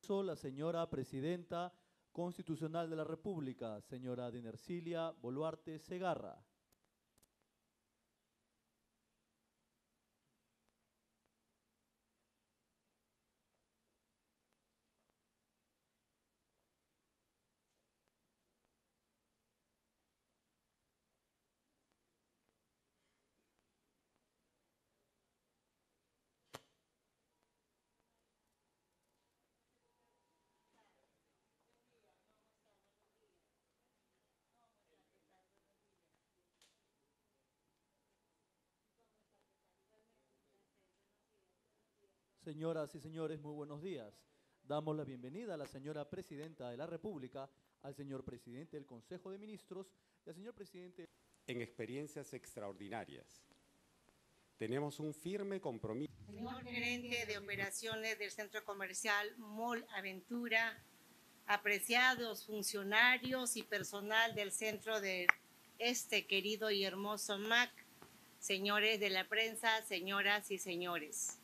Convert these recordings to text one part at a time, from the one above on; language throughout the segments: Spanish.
La señora Presidenta Constitucional de la República, señora Dinercilia Boluarte Segarra. Señoras y señores, muy buenos días. Damos la bienvenida a la señora Presidenta de la República, al señor Presidente del Consejo de Ministros y al señor Presidente. En experiencias extraordinarias. Tenemos un firme compromiso. Señor gerente de operaciones del Centro Comercial Mall Aventura, apreciados funcionarios y personal del centro de este querido y hermoso MAC, señores de la prensa, señoras y señores.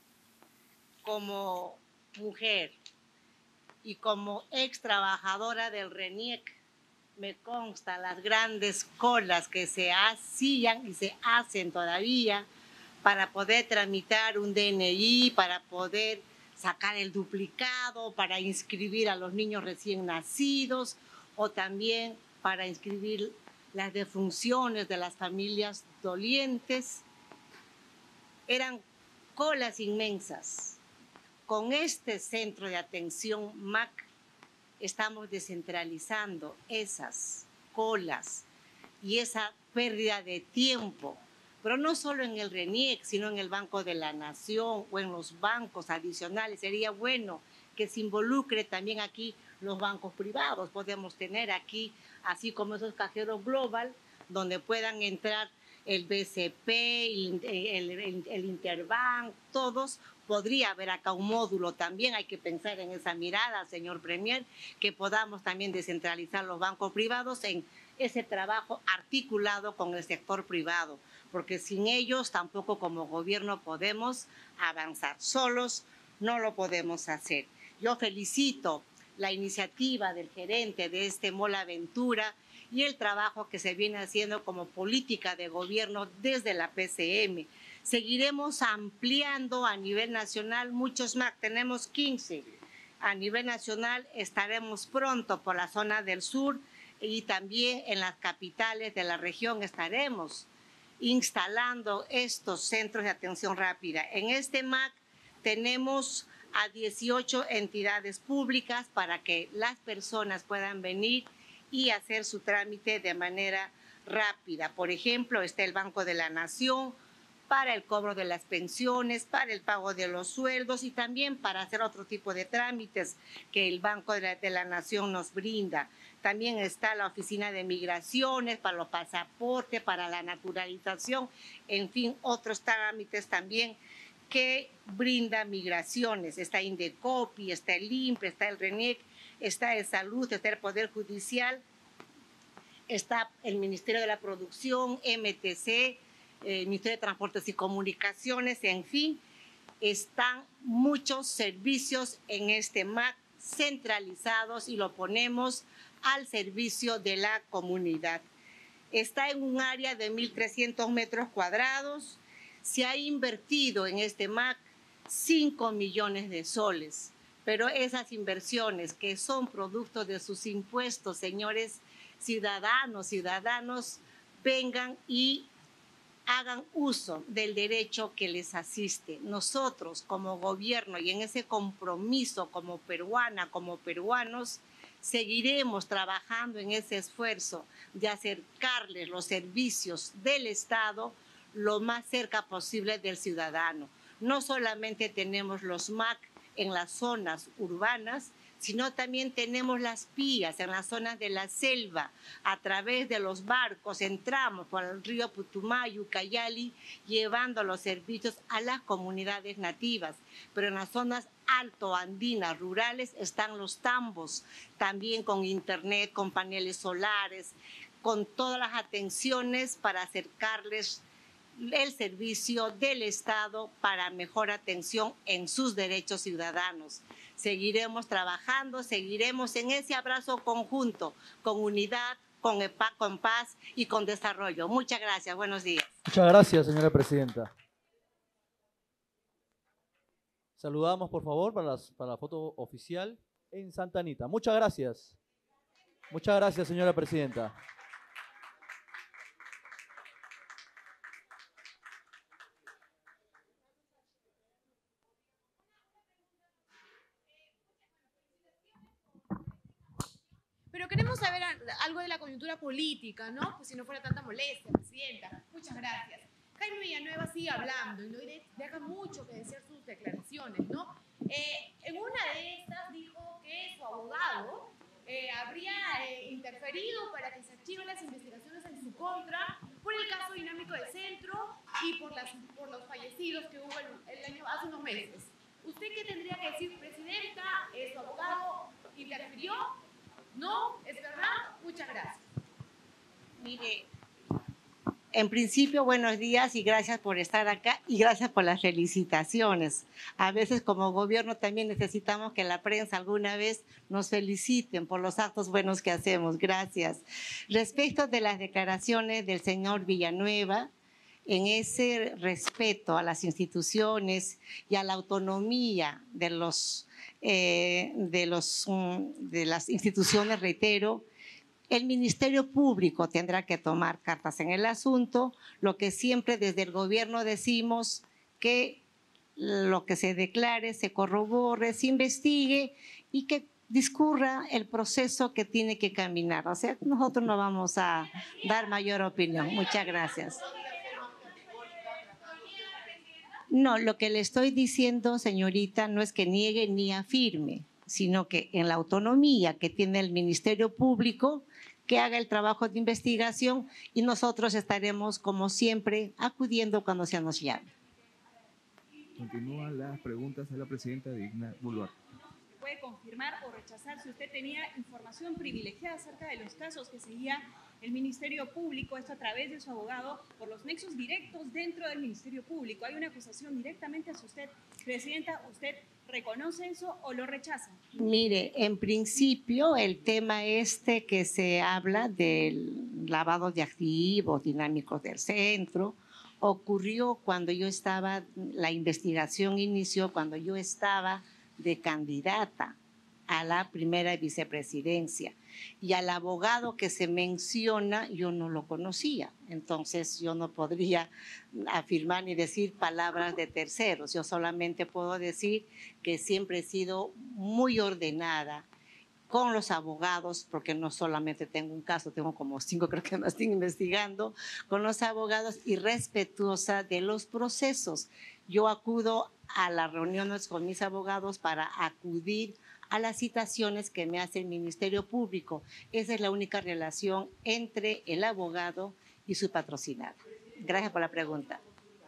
Como mujer y como ex trabajadora del RENIEC, me consta las grandes colas que se hacían y se hacen todavía para poder tramitar un DNI, para poder sacar el duplicado, para inscribir a los niños recién nacidos o también para inscribir las defunciones de las familias dolientes. Eran colas inmensas. Con este centro de atención MAC estamos descentralizando esas colas y esa pérdida de tiempo, pero no solo en el RENIEC, sino en el Banco de la Nación o en los bancos adicionales. Sería bueno que se involucre también aquí los bancos privados. Podemos tener aquí, así como esos cajeros global, donde puedan entrar el BCP, el Interbank, todos. Podría haber acá un módulo también, hay que pensar en esa mirada, señor Premier, que podamos también descentralizar los bancos privados en ese trabajo articulado con el sector privado, porque sin ellos tampoco como gobierno podemos avanzar. Solos no lo podemos hacer. Yo felicito la iniciativa del gerente de este Mall Aventura y el trabajo que se viene haciendo como política de gobierno desde la PCM. Seguiremos ampliando a nivel nacional muchos MAC, tenemos 15. A nivel nacional estaremos pronto por la zona del sur y también en las capitales de la región estaremos instalando estos centros de atención rápida. En este MAC tenemos a 18 entidades públicas para que las personas puedan venir y hacer su trámite de manera rápida. Por ejemplo, está el Banco de la Nación para el cobro de las pensiones, para el pago de los sueldos y también para hacer otro tipo de trámites que el Banco de la Nación nos brinda. También está la Oficina de Migraciones para los pasaportes, para la naturalización, en fin, otros trámites también que brinda Migraciones. Está Indecopi, está el INPE, está el RENIEC, está el Salud, está el Poder Judicial, está el Ministerio de la Producción, MTC, Ministerio de Transportes y Comunicaciones, en fin, están muchos servicios en este MAC centralizados y lo ponemos al servicio de la comunidad. Está en un área de 1.300 metros cuadrados. Se ha invertido en este MAC 5 millones de soles, pero esas inversiones que son producto de sus impuestos, señores ciudadanos, vengan y hagan uso del derecho que les asiste. Nosotros como gobierno y en ese compromiso como peruana, como peruanos, seguiremos trabajando en ese esfuerzo de acercarles los servicios del Estado lo más cerca posible del ciudadano. No solamente tenemos los MAC en las zonas urbanas, sino también tenemos las PIAs en las zonas de la selva. A través de los barcos entramos por el río Putumayo, Ucayali, llevando los servicios a las comunidades nativas. Pero en las zonas altoandinas, rurales, están los tambos, también con internet, con paneles solares, con todas las atenciones para acercarles el servicio del Estado para mejor atención en sus derechos ciudadanos. seguiremos trabajando, seguiremos en ese abrazo conjunto, con unidad, con paz y con desarrollo. Muchas gracias. Buenos días. Muchas gracias, señora presidenta. Saludamos, por favor, para la foto oficial en Santa Anita. Muchas gracias. Muchas gracias, señora presidenta. Pero queremos saber algo de la coyuntura política, ¿no? Pues si no fuera tanta molestia, presidenta. Muchas gracias. Jaime Villanueva sigue hablando y deja mucho que decir sus declaraciones, ¿no? En una de estas dijo que su abogado habría interferido para que se archiven las investigaciones en su contra por el caso dinámico del centro y por los fallecidos que hubo hace unos meses. ¿Usted qué tendría que decir, presidenta? ¿Su abogado interfirió? ¿No? ¿Es verdad? Muchas gracias. Mire, en principio, buenos días y gracias por estar acá y gracias por las felicitaciones. A veces como gobierno también necesitamos que la prensa alguna vez nos feliciten por los actos buenos que hacemos. Gracias. Respecto de las declaraciones del señor Villanueva, en ese respeto a las instituciones y a la autonomía de las instituciones, reitero, el Ministerio Público tendrá que tomar cartas en el asunto, lo que siempre desde el gobierno decimos que lo que se declare, se corrobore, se investigue y que discurra el proceso que tiene que caminar. O sea, nosotros no vamos a dar mayor opinión. Muchas gracias. No, lo que le estoy diciendo, señorita, no es que niegue ni afirme, sino que en la autonomía que tiene el Ministerio Público, que haga el trabajo de investigación y nosotros estaremos, como siempre, acudiendo cuando se nos llame. Continúan las preguntas a la presidenta Digna Boluarte. ¿Puede confirmar o rechazar si usted tenía información privilegiada acerca de los casos que seguía el Ministerio Público, esto a través de su abogado, por los nexos directos dentro del Ministerio Público? ¿Hay una acusación directamente hacia usted, presidenta? ¿Usted reconoce eso o lo rechaza? Mire, en principio el tema que se habla del lavado de activos dinámicos del centro ocurrió cuando yo estaba, la investigación inició cuando yo estaba de candidata a la primera vicepresidencia y al abogado que se menciona yo no lo conocía, entonces yo no podría afirmar ni decir palabras de terceros, yo solamente puedo decir que siempre he sido muy ordenada con los abogados, porque no solamente tengo un caso, tengo como 5, creo que me estoy investigando, con los abogados y respetuosa de los procesos. Yo acudo a las reuniones con mis abogados para acudir a las citaciones que me hace el Ministerio Público. Esa es la única relación entre el abogado y su patrocinado. Gracias por la pregunta.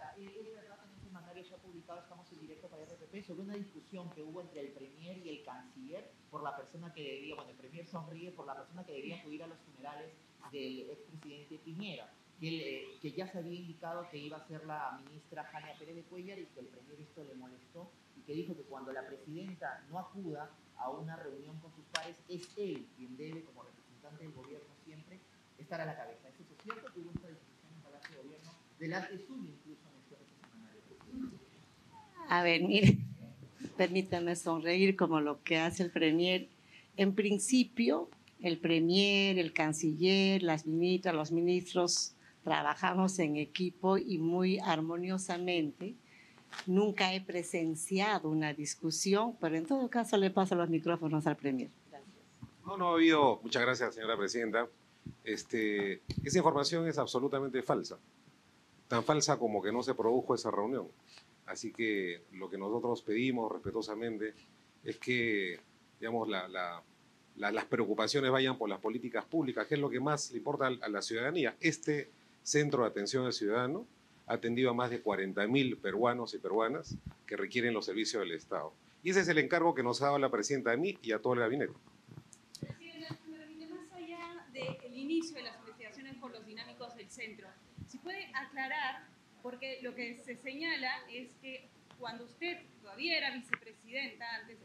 Estamos en directo para RPP sobre una discusión que hubo entre el Premier y el Canciller por la persona que debía, bueno, el Premier sonríe por la persona que debía acudir a los funerales del expresidente Piñera, que ya se había indicado que iba a ser la ministra Jania Pérez de Cuéllar y que el Premier esto le molestó y que dijo que cuando la presidenta no acuda a una reunión con sus pares, es él quien debe, como representante del gobierno siempre, estar a la cabeza. ¿Es eso cierto? Tuvo esta discusión en Palacio de Gobierno, delante suyo incluso en el cierre semanal. A ver, mire, permítame sonreír como lo que hace el Premier. En principio, el Premier, el Canciller, las ministras, los ministros, trabajamos en equipo y muy armoniosamente. Nunca he presenciado una discusión, pero en todo caso le paso los micrófonos al Premier. Gracias. No ha habido, muchas gracias señora presidenta. Esa información es absolutamente falsa, tan falsa como que no se produjo esa reunión. Así que lo que nosotros pedimos respetuosamente es que, digamos, las preocupaciones vayan por las políticas públicas, que es lo que más le importa a la ciudadanía. Este centro de atención al ciudadano ha atendido a más de 40.000 peruanos y peruanas que requieren los servicios del Estado. Y ese es el encargo que nos ha dado la presidenta a mí y a todo el gabinete. Presidenta, más allá del inicio de las investigaciones por los dinámicos del centro, si puede aclarar, porque lo que se señala es que cuando usted todavía era vicepresidenta, antes de ser presidenta,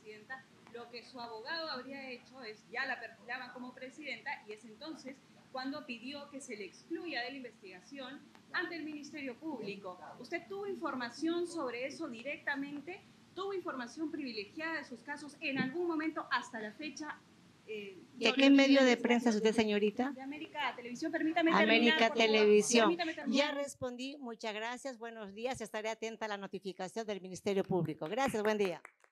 presidenta, lo que su abogado habría hecho es, ya la perfilaban como presidenta, y es entonces cuando pidió que se le excluya de la investigación ante el Ministerio Público. ¿Usted tuvo información sobre eso directamente? ¿Tuvo información privilegiada de sus casos en algún momento hasta la fecha? ¿De qué medio de prensa es usted, señorita? De América Televisión, permítame América terminar, por favor. Televisión. Permítame terminar. Ya respondí, muchas gracias, buenos días, estaré atenta a la notificación del Ministerio Público. Gracias, buen día.